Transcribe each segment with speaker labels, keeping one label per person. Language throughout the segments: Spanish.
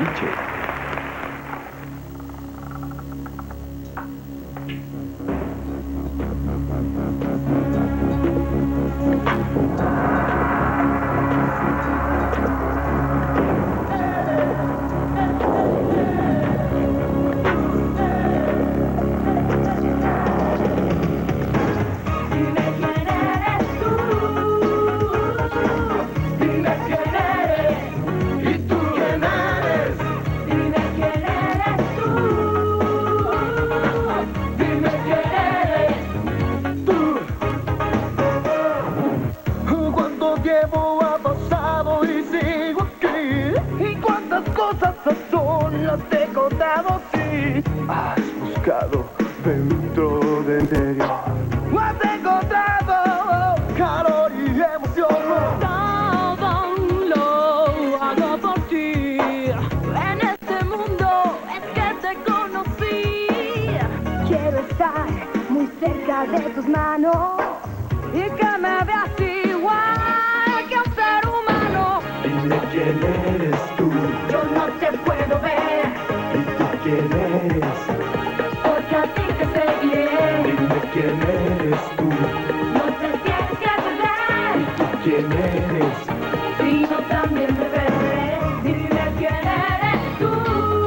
Speaker 1: DJ.
Speaker 2: Tiempo ha pasado y sigo aquí. ¿Y cuántas cosas a solas te he contado? Sí, has buscado dentro de interior. Has encontrado calor y emoción.
Speaker 3: Todo lo hago por ti. En este mundo es que te conocí.
Speaker 4: Quiero estar muy cerca de tus manos
Speaker 3: Y que me veas igual que un ser humano.
Speaker 1: Dime quién eres tú,
Speaker 4: yo no te puedo ver,
Speaker 1: y tú quién eres.
Speaker 4: porque a ti te seguiré.
Speaker 1: Dime quién eres tú,
Speaker 4: No te tienes que perder,
Speaker 1: y tú quién eres.
Speaker 4: si no también te veré. Dime quién eres tú.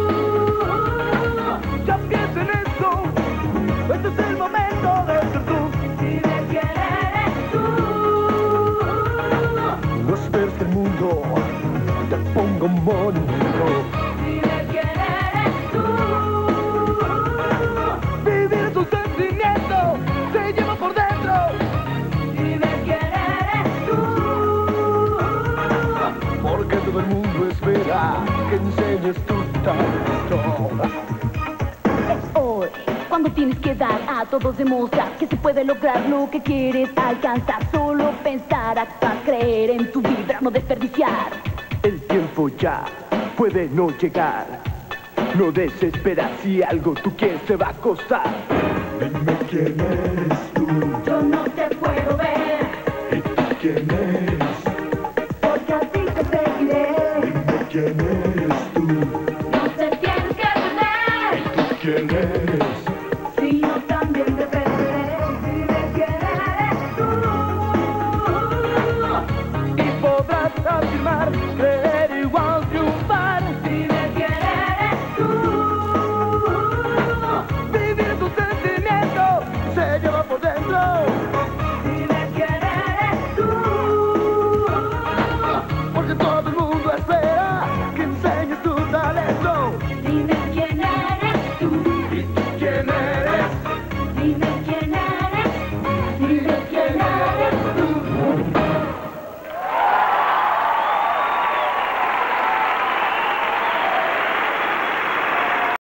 Speaker 2: Ya piensa en eso, este es el momento de ser tú.
Speaker 4: Dime quién eres tú.
Speaker 2: No esperes el mundo, te pongo monumento.
Speaker 4: Dime quién eres tú.
Speaker 2: Vivir tus sentimientos se lleva por dentro.
Speaker 4: Dime quién eres tú.
Speaker 2: Porque todo el mundo espera que enseñes tu talento.
Speaker 3: Es hoy cuando tienes que dar a todos demostrar que se puede lograr lo que quieres alcanzar. Solo pensar, actuar, creer en tu vibra, no desperdiciar.
Speaker 2: El tiempo ya puede no llegar. No desesperas si algo tú quieres te va a costar.
Speaker 1: Dime quién eres tú,
Speaker 4: Yo no te puedo ver,
Speaker 1: y tú quién eres.
Speaker 4: porque a ti te seguiré.
Speaker 1: Dime quién eres tú,
Speaker 4: No te tienes que perder,
Speaker 1: y tú quién eres.
Speaker 4: si yo también te perderé. Dime quién eres tú.
Speaker 2: Y podrás afirmar, creer igual, triunfar.
Speaker 4: Dime quién eres tú.
Speaker 2: Vivir tus sentimientos se lleva por dentro.
Speaker 4: Dime quién eres tú.
Speaker 2: Porque todo el mundo espera que enseñes tu talento.
Speaker 4: Dime